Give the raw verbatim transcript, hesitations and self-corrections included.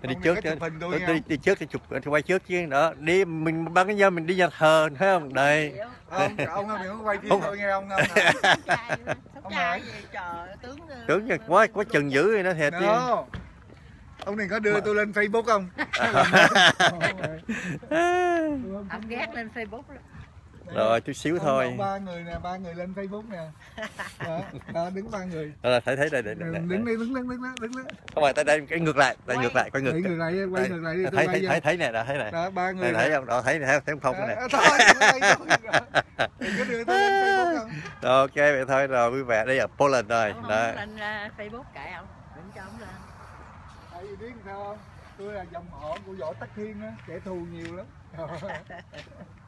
đi trước chứ, đi, đi trước thì chụp quay trước chứ đó, đi mình ban cái giờ mình đi nhà thờ thấy không đây. Ông ông đừng có quay phim thôi nghe ông. Ông trai gì trời tướng tướng quá quá chừng dữ rồi đó thiệt chứ. Ông đừng có đưa tôi lên Facebook không? Ông ghét lên Facebook đó. Rồi chút xíu thôi. Ba người nè, ba người lên Facebook nè. Đó, đó đứng ba người. Đó là thấy thấy đây đây. Đứng đi, đứng đứng đứng đứng đứng. Không phải tại đây cái ngược lại, tại ngược lại, quay ngược. Ngược lại, quay ngược lại đi. Thấy thấy thấy thấy nè, đó thấy nè. Đó ba người. Thấy không? Đó thấy thấy thấy không nè. Thôi, đừng có đưa tôi lên Facebook không? Ok vậy thôi rồi vui vẻ đây ở Poland rồi. Ông Đó. lên Facebook kệ ông, đừng cho ông lên. Tại vì biết sao không? Tôi là dòng họ của Võ Tắc Thiên á, kẻ thù nhiều lắm.